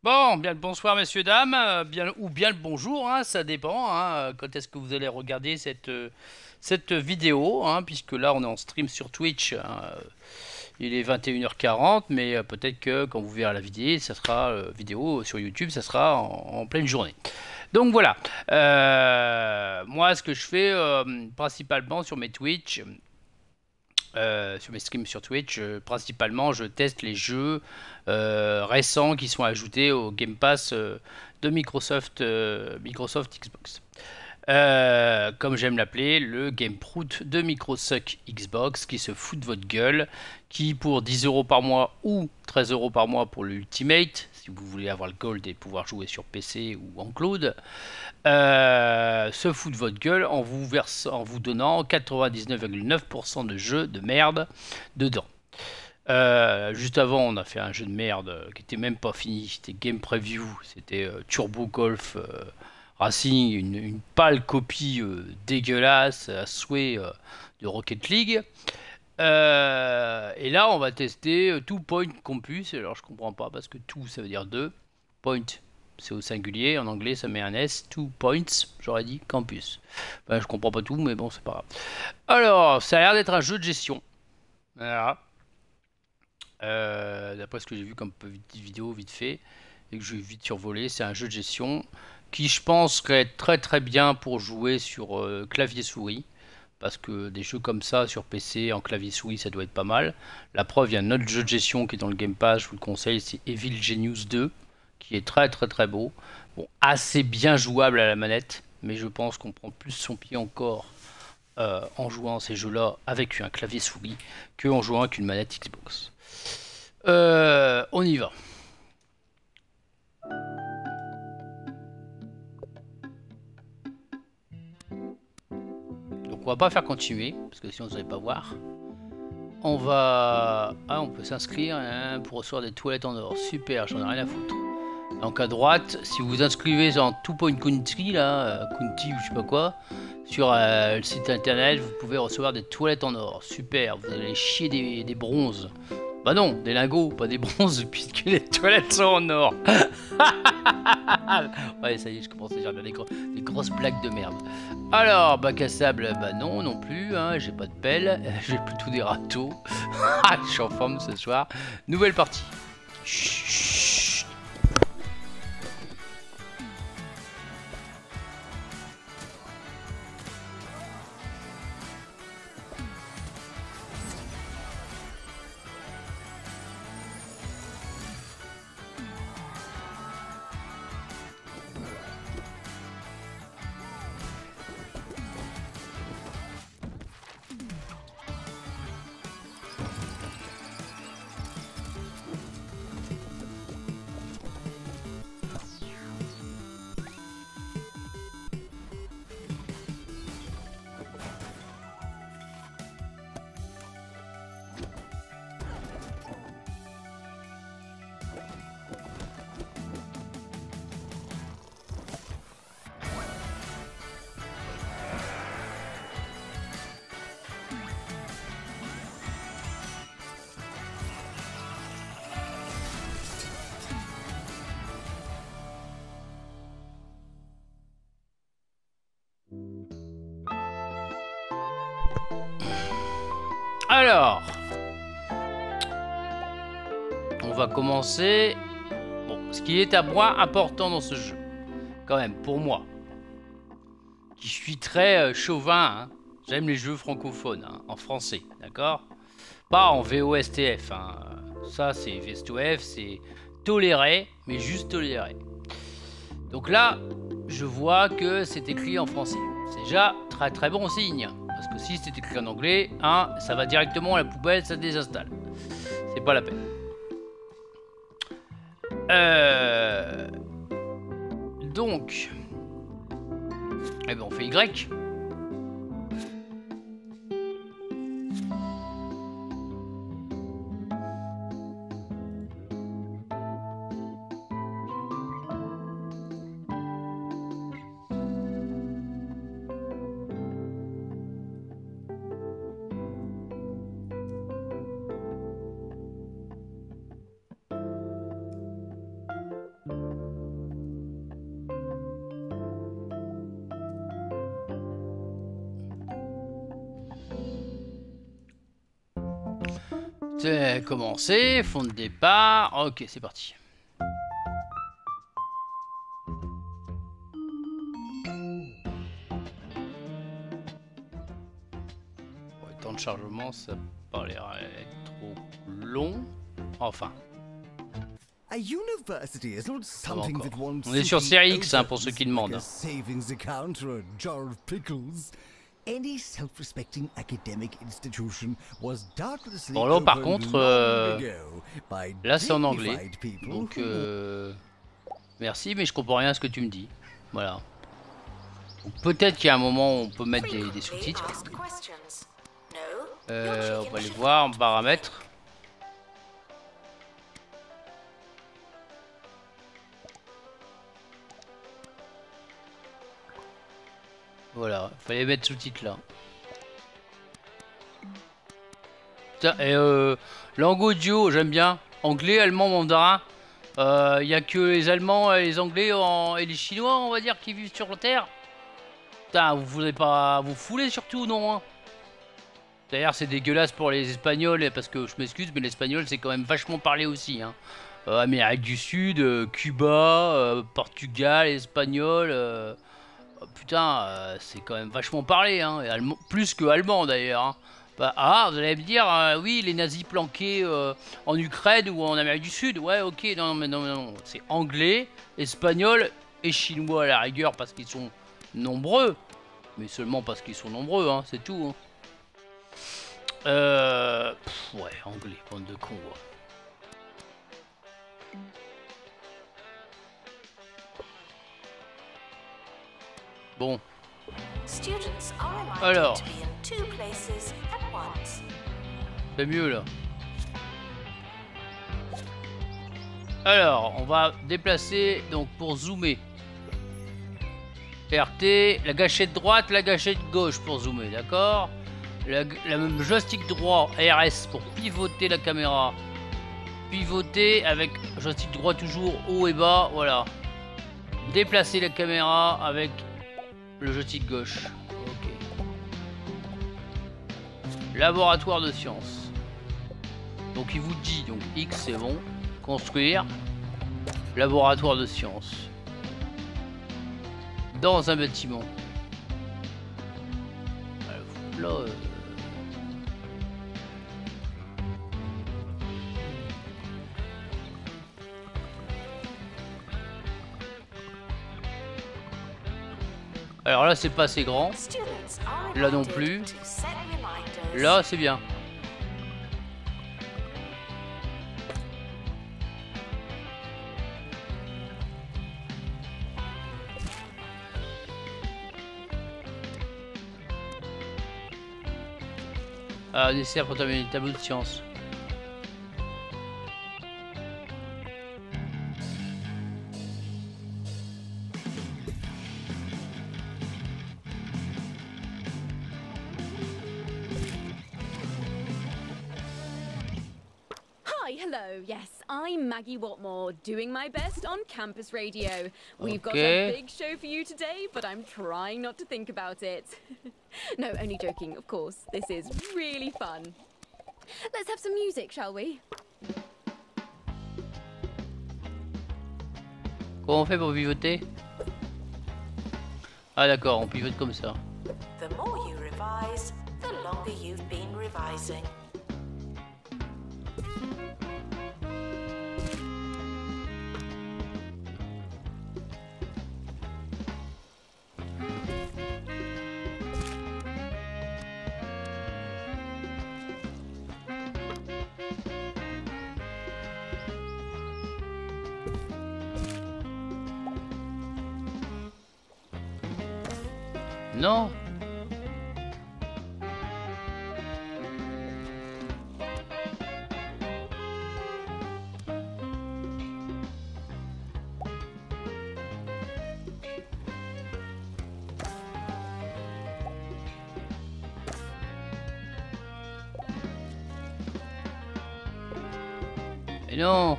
Bon, bien le bonsoir messieurs, dames, bien, ou bien le bonjour, hein, ça dépend, hein, quand est-ce que vous allez regarder cette vidéo, hein, puisque là on est en stream sur Twitch, hein, il est 21h40, mais peut-être que quand vous verrez la vidéo, ça sera vidéo sur YouTube, ça sera en pleine journée. Donc voilà, moi ce que je fais principalement sur mes Twitch, sur mes streams sur Twitch, principalement, je teste les jeux récents qui sont ajoutés au Game Pass de Microsoft Xbox. Comme j'aime l'appeler, le Game Prout de Microsoft Xbox qui se fout de votre gueule, qui pour 10 € par mois ou 13 € par mois pour l'Ultimate, si vous voulez avoir le Gold et pouvoir jouer sur PC ou en cloud, se fout de votre gueule en vous donnant 99,9% de jeux de merde dedans. Juste avant, on a fait un jeu de merde qui était même pas fini, c'était Game Preview, c'était Turbo Golf Racing, une pâle copie dégueulasse à souhait de Rocket League. Et là, on va tester Two Point Campus. Alors, je comprends pas parce que two ça veut dire deux. Point, c'est au singulier. En anglais, ça met un S. Two Points, j'aurais dit campus. Ben, je comprends pas tout, mais bon, c'est pas grave. Alors, ça a l'air d'être un jeu de gestion. Voilà. D'après ce que j'ai vu comme petite vidéo vite fait et que j'ai vite survolé, c'est un jeu de gestion qui, je pense, serait très très bien pour jouer sur clavier souris. Parce que des jeux comme ça sur PC en clavier souris ça doit être pas mal. La preuve, il y a un autre jeu de gestion qui est dans le Game Pass, je vous le conseille, c'est Evil Genius 2, qui est très très très beau. Bon, assez bien jouable à la manette, mais je pense qu'on prend plus son pied encore en jouant à ces jeux-là avec un clavier souris que en jouant avec une manette Xbox. On y va. Donc on va pas faire continuer, parce que sinon vous n'allez pas voir. On va... Ah, on peut s'inscrire hein, pour recevoir des toilettes en or. Super, j'en ai rien à foutre. Donc à droite, si vous vous inscrivez en Two Point Country, là, County ou je sais pas quoi, sur le site internet, vous pouvez recevoir des toilettes en or. Super, vous allez chier des bronzes. Bah non, des lingots, pas des bronzes, puisque les toilettes sont en or. Ouais, ça y est, je commence à dire des grosses blagues de merde. Alors, bac à sable, bah non, non plus, hein, j'ai pas de pelle, j'ai plutôt des râteaux. Je suis en forme ce soir. Nouvelle partie. Chut. Alors, on va commencer. Bon, ce qui est à moi important dans ce jeu, quand même, pour moi, qui suis très chauvin, hein, j'aime les jeux francophones, hein, en français, d'accord? Pas en VOSTF, hein. Ça c'est VSTOF, c'est toléré, mais juste toléré. Donc là, je vois que c'est écrit en français. C'est déjà très très bon signe. Parce que si c'est écrit en anglais, hein, ça va directement à la poubelle, ça désinstalle. C'est pas la peine. Donc, eh ben on fait Y. C'est commencé, fond de départ. Ok, c'est parti. Bon, le temps de chargement, ça n'a pas l'air être trop long. Enfin. A university is not something that one On est sur série X, hein, pour ceux qui demandent. Savings account or a jar of pickles. Any self-respecting academic institution was doubtlessly bon là par contre, là c'est en anglais. people. Donc merci, mais je comprends rien à ce que tu me dis. Voilà. Peut-être qu'il y a un moment où on peut mettre des sous-titres. On va aller voir en paramètres. Voilà, fallait mettre sous-titres là. Putain, et langue audio, j'aime bien. Anglais, allemand, mandarin. Il y a que les Allemands, les Anglais et les Chinois, on va dire, qui vivent sur la Terre. Putain, vous voulez pas vous fouler surtout, non hein. D'ailleurs, c'est dégueulasse pour les Espagnols, parce que je m'excuse, mais l'espagnol, c'est quand même vachement parlé aussi. Hein. Amérique du Sud, Cuba, Portugal, espagnol... putain, c'est quand même vachement parlé, hein, et allemand, plus que allemand d'ailleurs. Hein. Bah, vous allez me dire, oui, les nazis planqués en Ukraine ou en Amérique du Sud. Ouais, ok, non, mais non, c'est anglais, espagnol et chinois à la rigueur parce qu'ils sont nombreux. Mais seulement parce qu'ils sont nombreux, hein, c'est tout. Hein. Ouais, anglais, bande de cons, ouais. Bon. Alors. C'est mieux là. Alors, on va déplacer donc pour zoomer. RT, la gâchette droite, la gâchette gauche pour zoomer, d'accord. La joystick droit RS pour pivoter la caméra. Pivoter avec joystick droit toujours haut et bas, voilà. Déplacer la caméra avec le joystick gauche. Ok. Laboratoire de sciences. Donc il vous dit, donc X c'est bon. Construire. Laboratoire de sciences. Dans un bâtiment. Là, alors là c'est pas assez grand. Là non plus. Là c'est bien. Ah, nécessaire pour terminer le tableau de science. Hello, yes, I'm Maggie Watmore, doing my best on campus radio. We've got a big show for you today, but I'm trying not to think about it. No, only joking, of course. This is really fun. Let's have some music, shall we? Comment on fait pour pivoter? Ah d'accord, on pivote comme ça. The more you revise, the longer you've been revising. Non. Et non.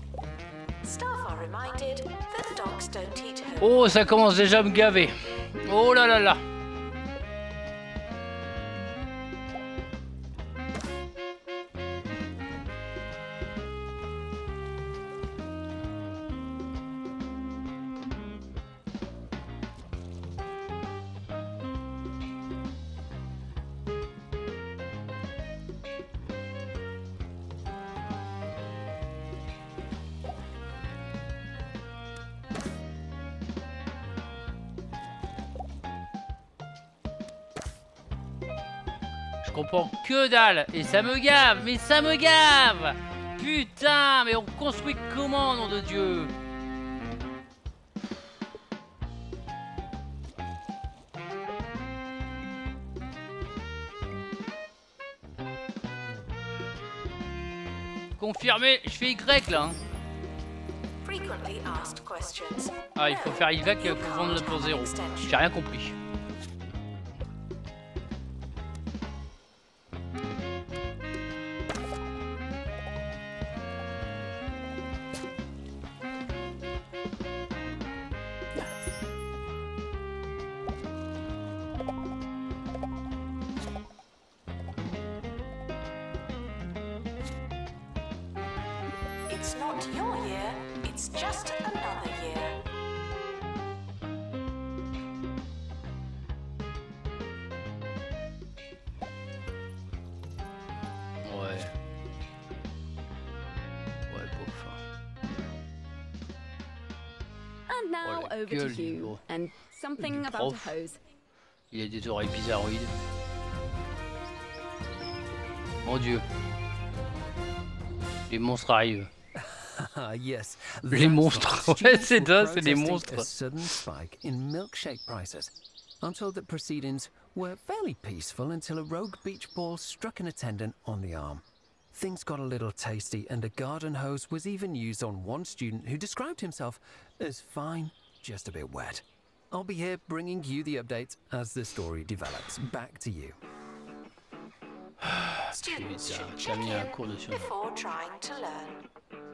Oh, ça commence déjà à me gaver. Oh là là là. Je comprends que dalle et ça me gave, mais ça me gave. Putain, mais on construit comment, nom de Dieu? Confirmé, je fais Y là. Hein. Frequently asked questions. Ah, il faut faire Y pour vendre le pour 0. J'ai rien compris. It's not your year, it's just another year. Ouais. Ouais, bof. And now Oh, la over to gueule du you. gros. And something Du about prof. a hose. Il a des oreilles bizarroïdes. Mon Dieu. Les monstres arrivent. Yes, Les monstres. Ouais, c'est ça, c'est des monstres. A sudden spike in milkshake prices. I'm told that proceedings were fairly peaceful until a rogue beach ball struck an attendant on the arm. Things got a little tasty, and a garden hose was even used on one student who described himself as fine, just a bit wet. I'll be here bringing you the updates as the story develops. Back to you. Students Putain, should t'as check mis un in cours dessus. before trying to learn.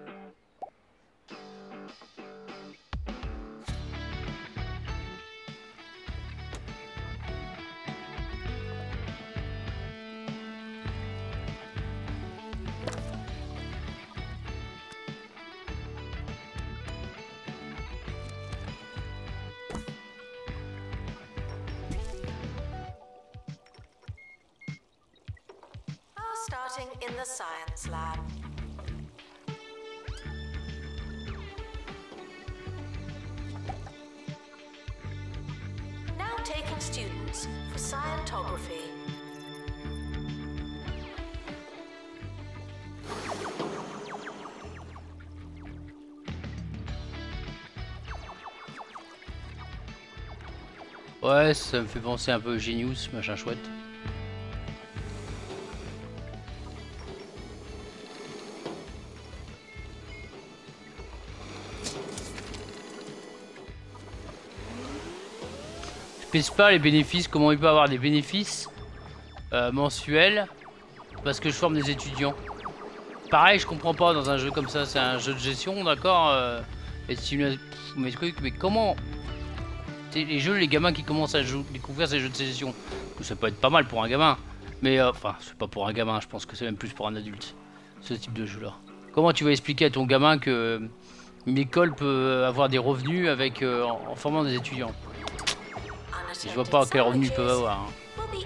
Starting in the science lab. Now taking students for scientography. Ouais, ça me fait penser un peu au Genius, machin chouette. Je sais pas les bénéfices, comment il peut avoir des bénéfices mensuels parce que je forme des étudiants. Pareil, je comprends pas dans un jeu comme ça, c'est un jeu de gestion, d'accord, mais comment les jeux, les gamins qui commencent à découvrir ces jeux de gestion, ça peut être pas mal pour un gamin, mais enfin, c'est pas pour un gamin, je pense que c'est même plus pour un adulte, ce type de jeu là. Comment tu vas expliquer à ton gamin que une école peut avoir des revenus avec en formant des étudiants? Je vois pas quel revenu ils peuvent avoir. Hein.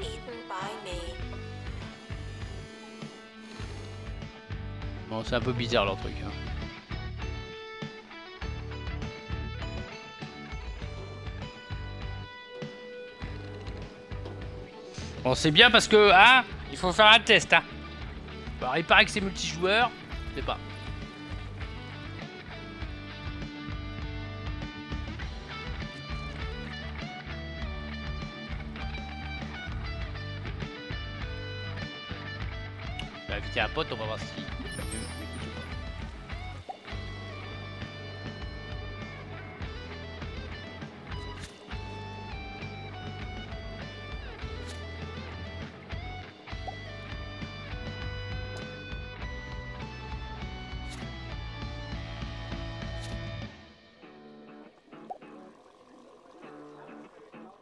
Bon, c'est un peu bizarre leur truc. Hein. Bon, c'est bien parce que, hein, il faut faire un test. Hein. Alors, il paraît que c'est multijoueur, je sais pas. Je vais inviter un pote, on va voir si...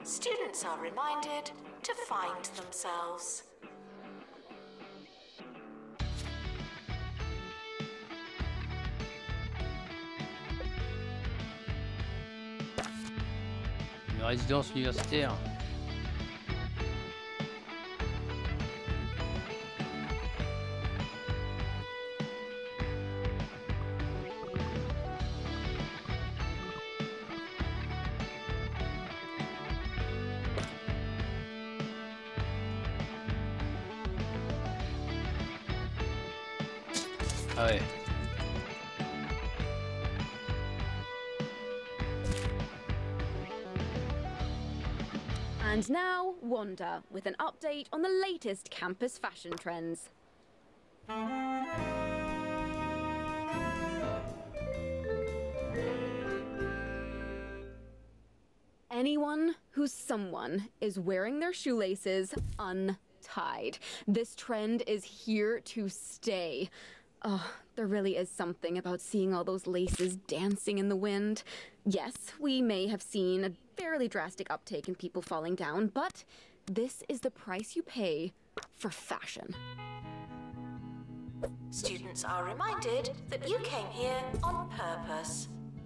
Students are reminded to find themselves. Une résidence universitaire. Ah ouais. And now, Wanda, with an update on the latest campus fashion trends. Anyone who's someone is wearing their shoelaces untied. This trend is here to stay. Oh, there really is something about seeing all those laces dancing in the wind. Yes, we may have seen a fairly drastic uptake in people falling down, but this is the price you pay for fashion. Students are reminded that you came here on purpose.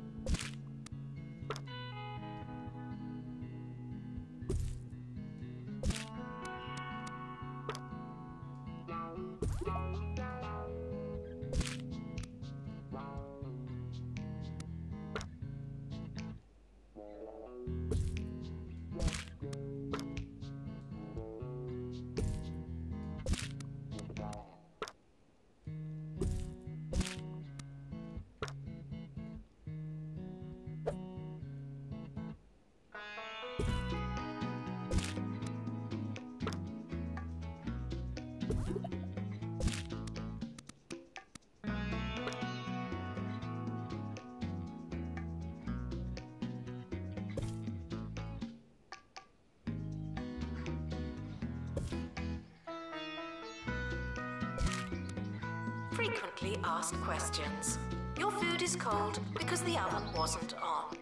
Frequently asked questions. Your food is cold because the oven wasn't on.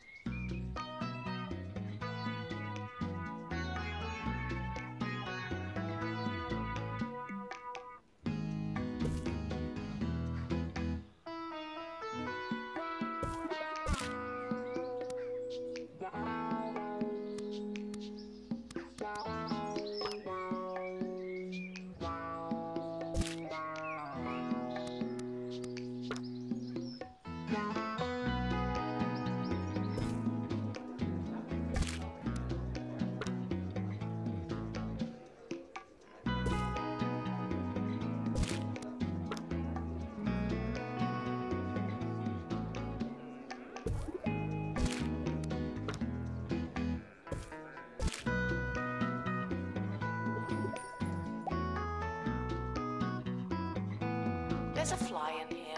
There's a fly in here.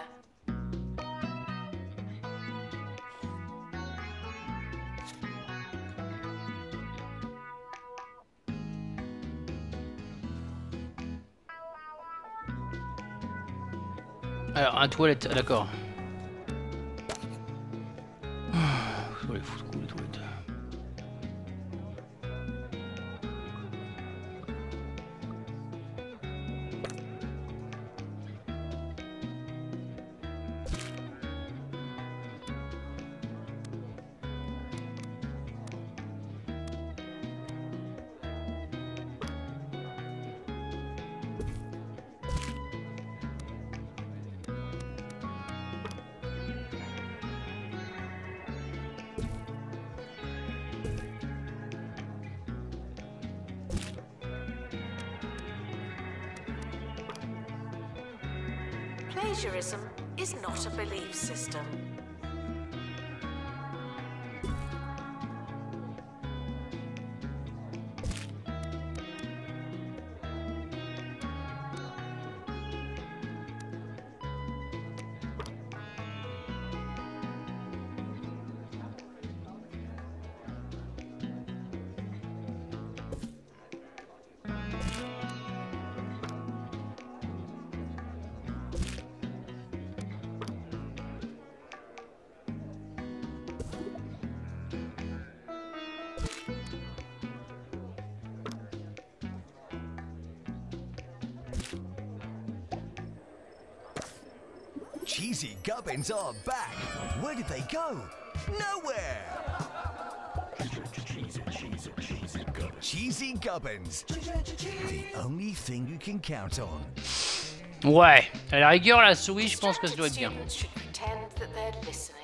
Alors, un toilette, d'accord. Faut les foutre où, les toilettes? Plagiarism is not a belief system. Cheesy Gubbins are back. Where did they go? Nowhere! Cheesy Gubbins. The only thing you can count on. Ouais, à la rigueur, la souris, je pense que ça doit être bien. Should pretend that they're listening.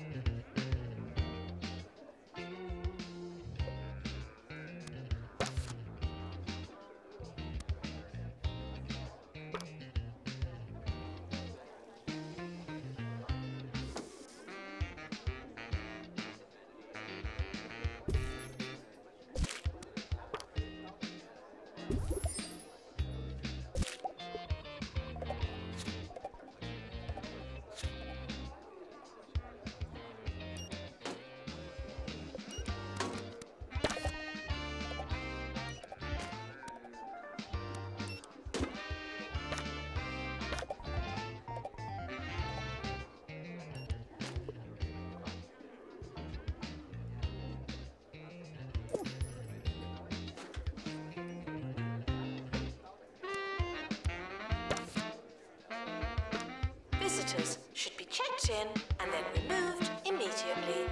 Visitors should be checked in and then removed immediately.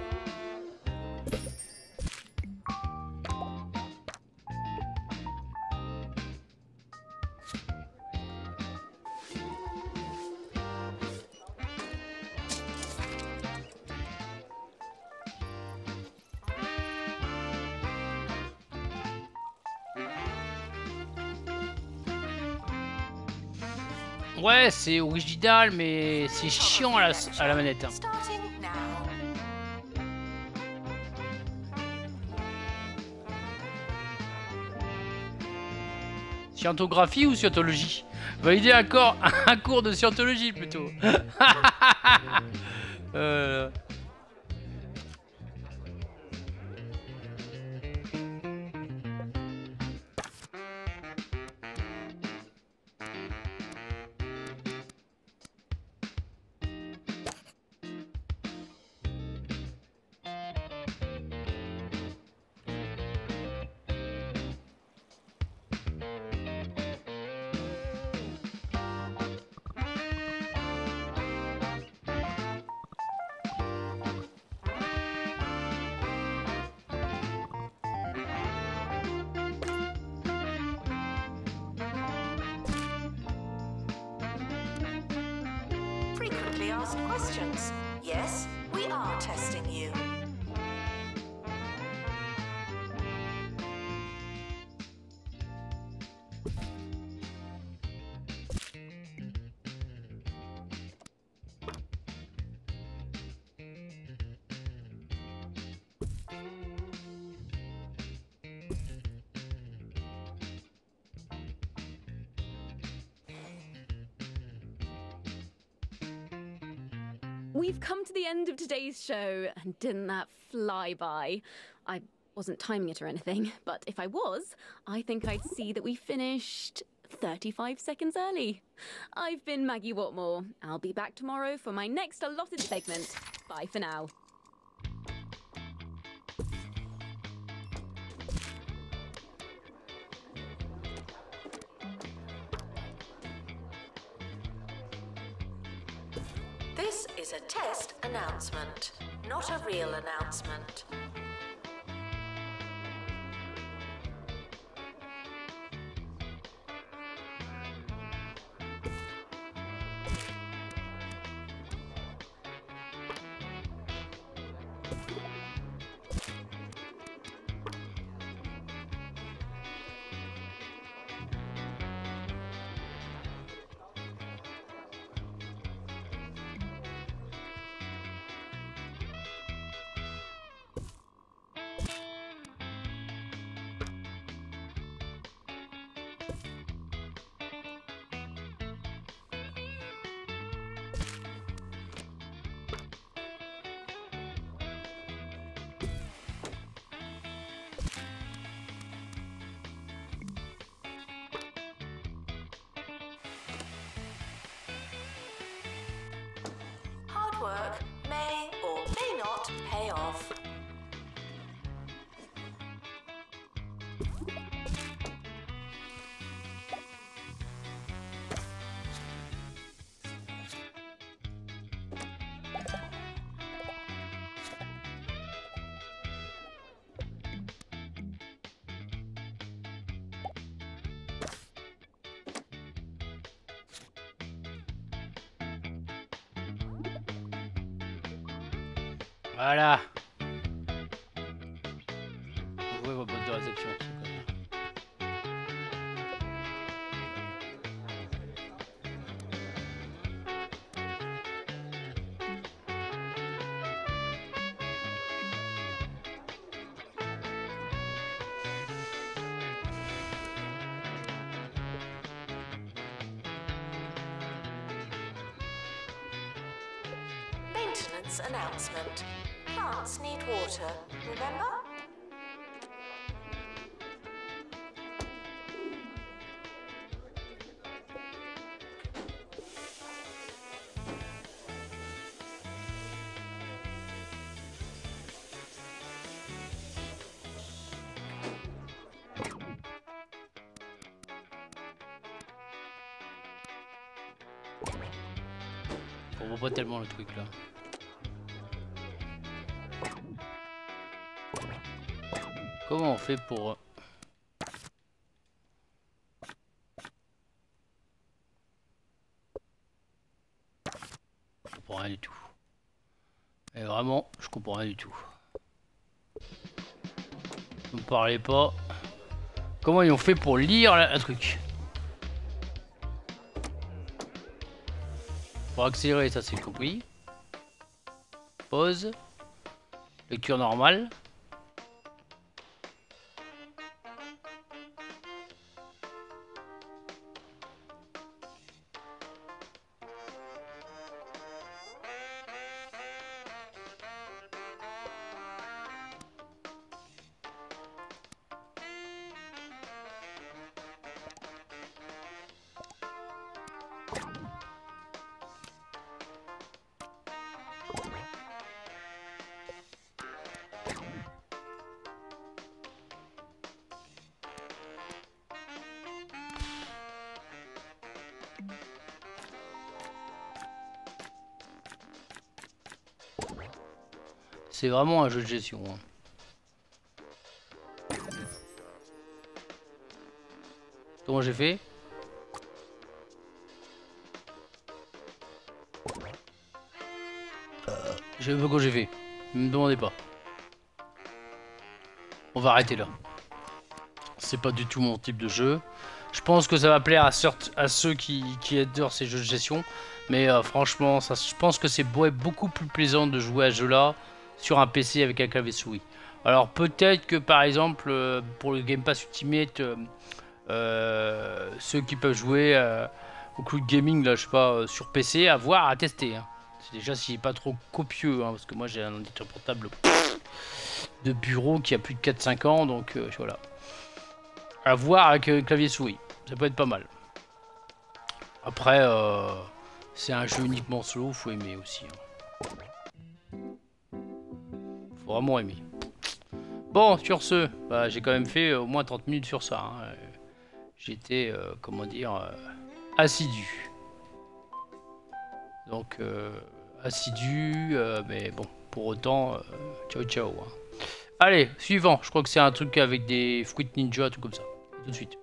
Ouais, c'est original, mais c'est chiant à la manette. Hein. Starting now. Scientographie ou scientologie? Valider un cours de scientologie plutôt. Frequently asked questions. Yes, we are testing you. We've come to the end of today's show, and didn't that fly by? I wasn't timing it or anything, but if I was, I think I'd see that we finished 35 seconds early. I've been Maggie Watmore. I'll be back tomorrow for my next allotted segment. Bye for now. This is a test announcement, not a real announcement. Hard work may or may not pay off. Voilà. Ouvrez vos boîtes de réception. Maintenance announcement. Plants need water, remember? On voit pas tellement le truc là. Comment on fait pour... Je comprends rien du tout. Et vraiment, je comprends rien du tout. Vous me parlez pas. Comment ils ont fait pour lire un truc? Pour accélérer, ça c'est compris. Pause. Lecture normale. C'est vraiment un jeu de gestion. Hein. Comment j'ai fait? Je sais pas quoi j'ai fait. Ne me demandez pas. On va arrêter là. C'est pas du tout mon type de jeu. Je pense que ça va plaire à ceux qui adorent ces jeux de gestion. Mais franchement, je pense que c'est beaucoup plus plaisant de jouer à ce jeu-là sur un PC avec un clavier souris. Alors peut-être que par exemple pour le Game Pass Ultimate, ceux qui peuvent jouer au cloud gaming là, je sais pas, sur PC, à voir, à tester. Hein. C'est déjà s'il n'est pas trop copieux, hein, parce que moi j'ai un ordinateur portable de bureau qui a plus de 4-5 ans, donc voilà. À voir avec clavier souris, ça peut être pas mal. Après, c'est un jeu uniquement solo, faut aimer aussi. Hein. Faut vraiment aimer. Bon, sur ce, bah, j'ai quand même fait au moins 30 minutes sur ça. Hein. J'étais, comment dire, assidu. Donc, assidu, mais bon, pour autant, ciao ciao. Hein. Allez, suivant, je crois que c'est un truc avec des fruits ninja, tout comme ça. Tout de suite.